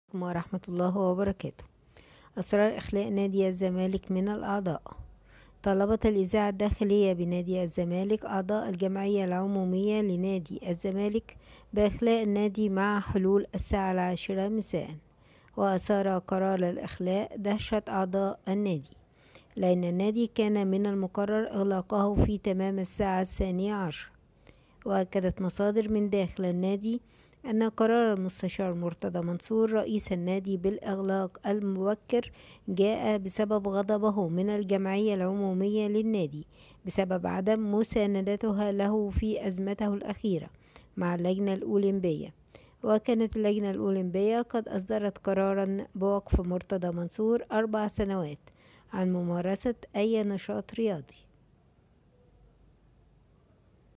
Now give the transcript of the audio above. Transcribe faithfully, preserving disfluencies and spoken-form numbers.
ورحمة الله وبركاته. أسرار إخلاء نادي الزمالك من الأعضاء. طلبت الإذاعة الداخلية بنادي الزمالك أعضاء الجمعية العمومية لنادي الزمالك بإخلاء النادي مع حلول الساعة العاشرة مساء، وأثار قرار الإخلاء دهشة أعضاء النادي، لأن النادي كان من المقرر إغلاقه في تمام الساعة الثانية عشر. وأكدت مصادر من داخل النادي أن قرار المستشار مرتضى منصور رئيس النادي بالإغلاق المبكر جاء بسبب غضبه من الجمعية العمومية للنادي بسبب عدم مساندتها له في أزمته الأخيرة مع اللجنة الأولمبية. وكانت اللجنة الأولمبية قد أصدرت قرارا بوقف مرتضى منصور أربع سنوات عن ممارسة أي نشاط رياضي.